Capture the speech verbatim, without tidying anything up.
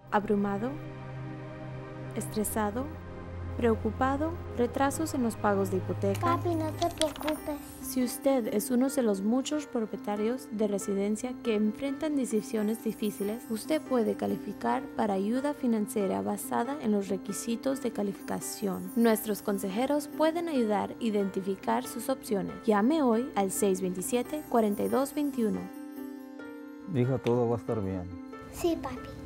abrumado, estresado, preocupado, retrasos en los pagos de hipoteca. Papi, no te preocupes. Si usted es uno de los muchos propietarios de residencia que enfrentan decisiones difíciles, usted puede calificar para ayuda financiera basada en los requisitos de calificación. Nuestros consejeros pueden ayudar a identificar sus opciones. Llame hoy al seis dos siete, cuatro dos dos uno. Hija, todo va a estar bien. Sí, papi.